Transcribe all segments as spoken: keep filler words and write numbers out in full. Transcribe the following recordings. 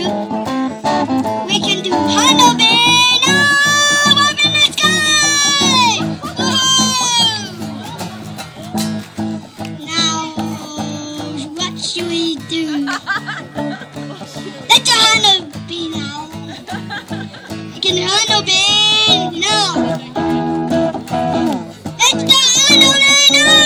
we can do Hanabi now up in the sky. Woohoo! Now, what should we do? Let's do Hanabi now. We can do Hanabi now. Let's do Hanabi now.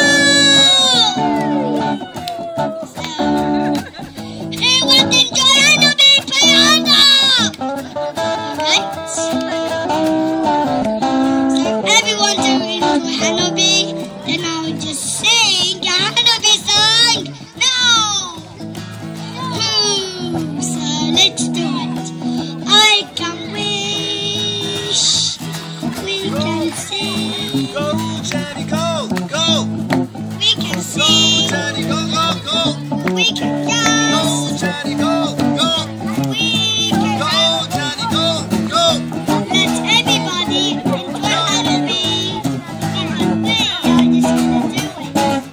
Let's do it. I can wish we can sing. Go, Johnny, go, go. We can sing. Go, Johnny, go, go, go. We can dance. Go, Johnny, go, go. We can Go, Johnny, go, go. let everybody enjoy Halloween in the way I just gonna do it.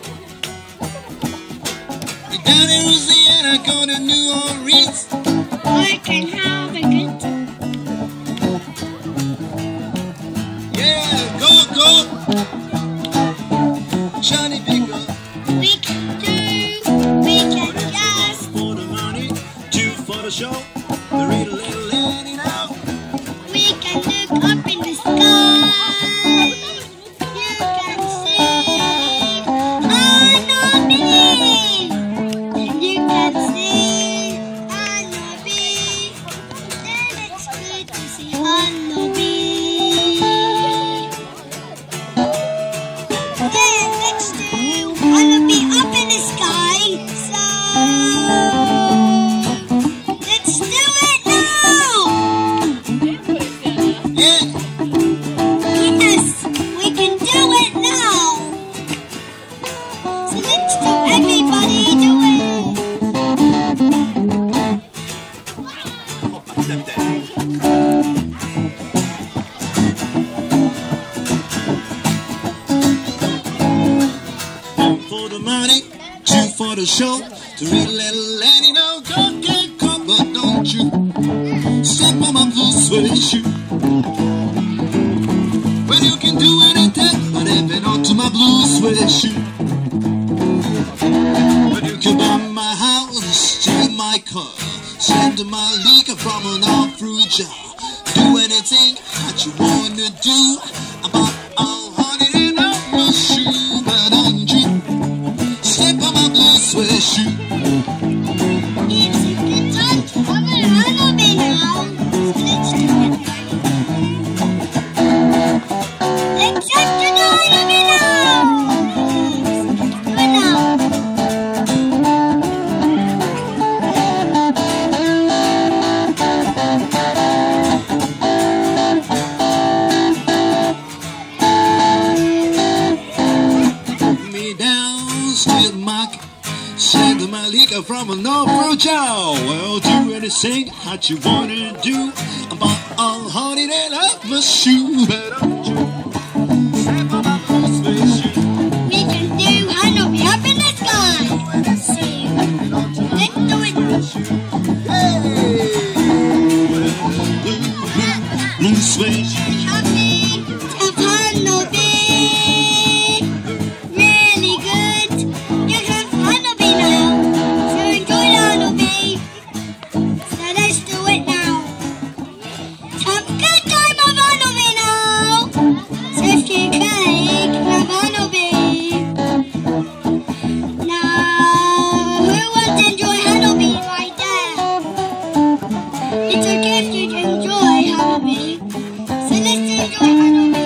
We're down in Louisiana, go to New Orleans. I can have a good time. Yeah, go, go. Johnny, big up. We can do, we can dance. For the money, two for the show. The real little lady now. We can look up in the sky. You can sing Hanabi. And you can sing Hanabi. Then it's good to see Hanabi. Yeah, let's do Hanabi up in the sky. So let's do it now. Yeah. Yes, we can do it now. So let's do everybody do it. Step that. One for the money, two for the show. To real little lady know, go get caught, but don't you step on my blue suede shoe. Well, you can do anything, but if it not to my blue suede shoe. But you can buy my house, steal my car, send my liquor from an off-road jar. Do anything that you wanna do. About all honey in a shoe, but don't you step on my blue suede shoe. It's a good time to have a Hanabi now. So let's do it. Let's have to do Hanabi now. Do it now. Me down, steal my, send my liquor from an off-road jar. Well, do anything that you wanna do. About all honey and up my shoe, but don't you step on my blue suede shoe. We can do Hanabi up in the sky. See, let's do it. Hey! Blue, blue, blue suede shoe. Happy of Hanabi. Really good. You have Hanabi now. So enjoy Hanabi. So let's do it now. Have a good time of Hanabi now. So if you cake, have Hanabi. Now, who wants to enjoy Hanabi right there? It's okay if you enjoy Hanabi. So let's enjoy Hanabi.